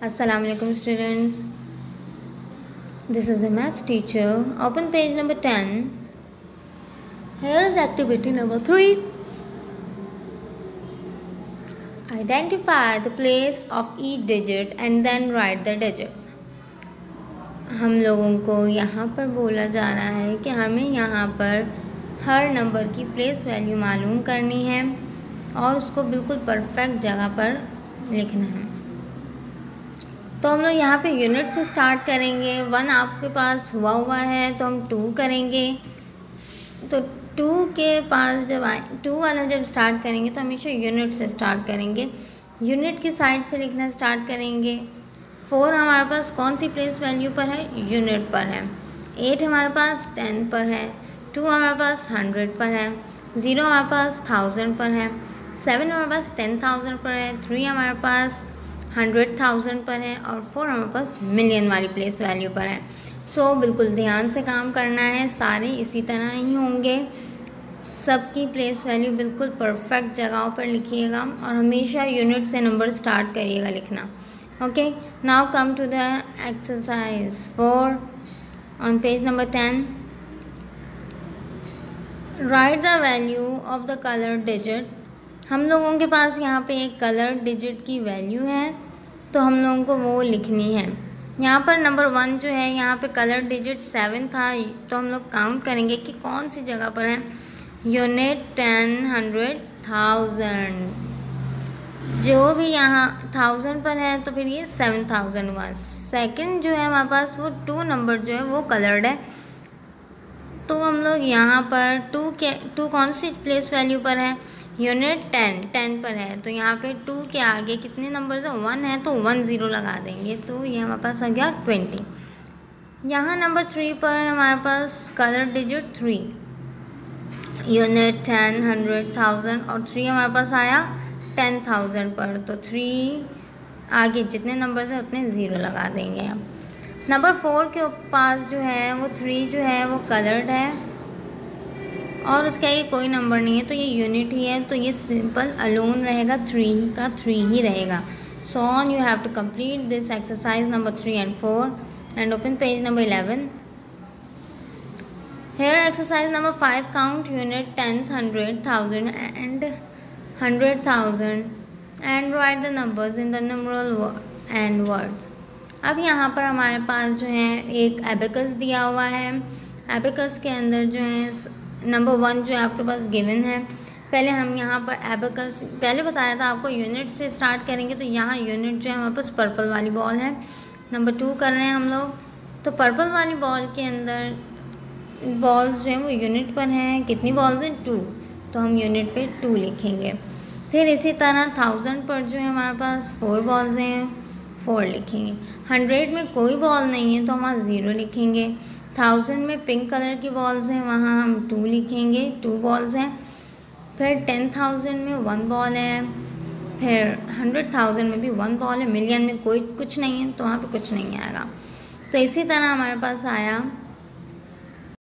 Assalamualaikum students. This is the maths teacher. Open page number 10. Here is activity number 3. Identify the place of each digit and then write the digits. हम लोगों को यहाँ पर बोला जा रहा है कि हमें यहाँ पर हर नंबर की प्लेस वैल्यू मालूम करनी है और उसको बिल्कुल परफेक्ट जगह पर लिखना है। तो हम लोग यहाँ पे यूनिट से स्टार्ट करेंगे। 1 आपके पास हुआ है तो हम 2 करेंगे। तो 2 के पास जब 2 वाला जब स्टार्ट करेंगे तो हमेशा यूनिट से स्टार्ट करेंगे, यूनिट की साइड से लिखना स्टार्ट करेंगे। 4 हमारे पास कौन सी प्लेस वैल्यू पर है? यूनिट पर है। 8 हमारे पास 10 पर है। 2 हमारे पास 100 पर है। 0 हमारे पास 1000 पर है। 7 हमारे पास 10,000 पर है। 3 हमारे पास 100,000 पर है और 4 हमारे पास मिलियन वाली प्लेस वैल्यू पर है। सो बिल्कुल ध्यान से काम करना है, सारे इसी तरह ही होंगे। सबकी प्लेस वैल्यू बिल्कुल परफेक्ट जगहों पर लिखिएगा और हमेशा यूनिट से नंबर स्टार्ट करिएगा लिखना। Okay, now come to the exercise 4 on page number 10। Right the value of the colour digit. हम लोगों के पास यहाँ पे एक कलर डिजिट की वैल्यू है तो हम लोगों को वो लिखनी है। यहाँ पर नंबर 1 जो है, यहाँ पे कलर डिजिट 7 था तो हम लोग काउंट करेंगे कि कौन सी जगह पर है। यूनिट 10, 100, 1000, जो भी यहाँ 1000 पर है तो फिर ये 7000 हुआ। सेकंड जो है हमारे पास वो 2 नंबर जो है वो कलर्ड है तो हम लोग यहाँ पर 2 कौन सी प्लेस वैल्यू पर है? यूनिट 10 पर है तो यहाँ पे 2 के आगे कितने नंबर्स हैं? 1 है तो 1 0 लगा देंगे तो ये हमारे पास आ गया 20। यहाँ नंबर 3 पर हमारे पास कलर डिजिट 3। यूनिट 10, 100, 1000 और 3 हमारे पास आया 10,000 पर तो 3 आगे जितने नंबर्स हैं उतने 0 लगा देंगे। अब नंबर 4 के पास जो है वो 3 जो है वो कलर्ड है और उसके आगे कोई नंबर नहीं है तो ये यूनिट ही है तो ये सिंपल अलोन रहेगा, 3 का 3 ही रहेगा। So on you have to complete this exercise number 3 and 4 and open page number 11. Here exercise number 5, count unit 10s, 100, 1000 and 100,000 and write the numbers in the numeral and words. अब यहाँ पर हमारे पास जो है एक एबेकस दिया हुआ है। एबेकस के अंदर जो है नंबर 1 जो है आपके पास गिवन है। पहले हम यहाँ पर एबेकस पहले बताया था आपको यूनिट से स्टार्ट करेंगे तो यहाँ यूनिट जो है हमारे पास पर्पल वाली बॉल है। नंबर 2 कर रहे हैं हम लोग तो पर्पल वाली बॉल के अंदर बॉल्स जो हैं वो यूनिट पर हैं। कितनी बॉल्स हैं? 2 तो हम यूनिट पे 2 लिखेंगे। फिर इसी तरह 1000 पर जो है हमारे पास 4 बॉल्स हैं, 4 लिखेंगे। 100 में कोई बॉल नहीं है तो हम 0 लिखेंगे। 1000 में पिंक कलर की बॉल्स हैं, वहाँ हम 2 लिखेंगे, 2 बॉल्स हैं। फिर 10,000 में 1 बॉल है। फिर 100,000 में भी 1 बॉल है। मिलियन में कोई कुछ नहीं है तो वहाँ पे कुछ नहीं आएगा। तो इसी तरह हमारे पास आया